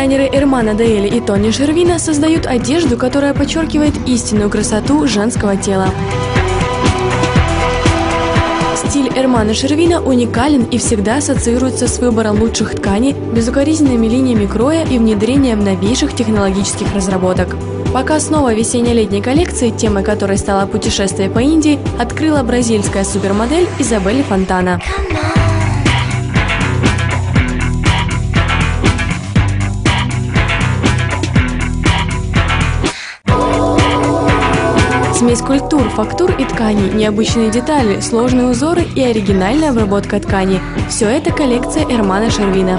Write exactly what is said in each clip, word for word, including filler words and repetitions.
Дизайнеры Эрмана Деэли и Тони Шервина создают одежду, которая подчеркивает истинную красоту женского тела. Стиль Эрмана Шервина уникален и всегда ассоциируется с выбором лучших тканей, безукоризненными линиями кроя и внедрением новейших технологических разработок. Показ новой весенне-летней коллекции, темой которой стало путешествие по Индии, открыла бразильская супермодель Изабель Фонтана. Смесь культур, фактур и тканей, необычные детали, сложные узоры и оригинальная обработка ткани – все это коллекция Эрмана Шервина.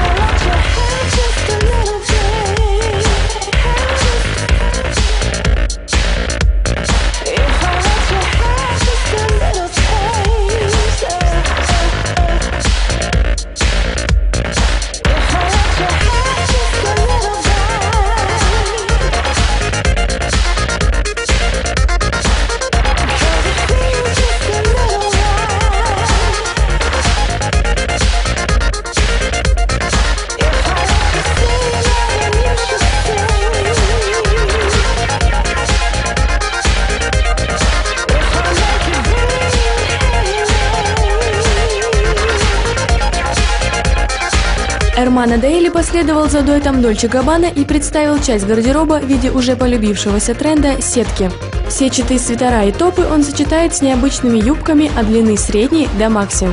Эрмана Деэли последовал за дуэтом Дольче Габбана и представил часть гардероба в виде уже полюбившегося тренда сетки. Сетчатые свитера и топы он сочетает с необычными юбками от длины средней до макси.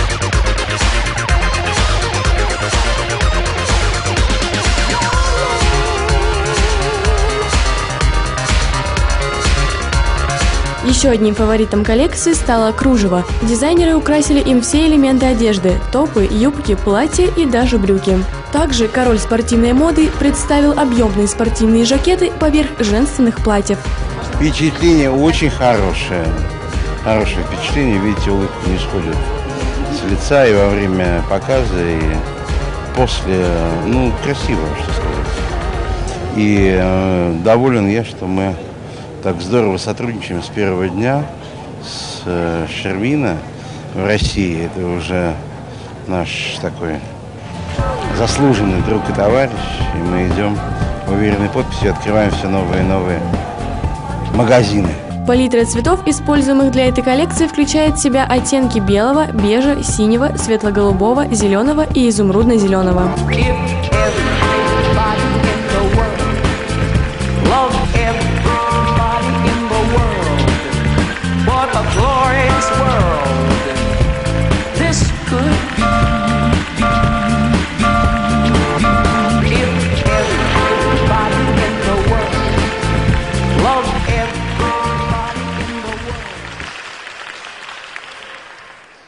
Еще одним фаворитом коллекции стало кружево. Дизайнеры украсили им все элементы одежды – топы, юбки, платья и даже брюки. Также король спортивной моды представил объемные спортивные жакеты поверх женственных платьев. Впечатление очень хорошее. Хорошее впечатление. Видите, улыбка не сходит с лица и во время показа, и после. Ну, красиво, что сказать. И э, доволен я, что мы так здорово сотрудничаем с первого дня с э, Шервина в России. Это уже наш такой заслуженный друг и товарищ. И мы идем уверенной подписью, открываем все новые и новые магазины. Палитра цветов, используемых для этой коллекции, включает в себя оттенки белого, бежа, синего, светло-голубого, зеленого и изумрудно-зеленого. What a glorious world.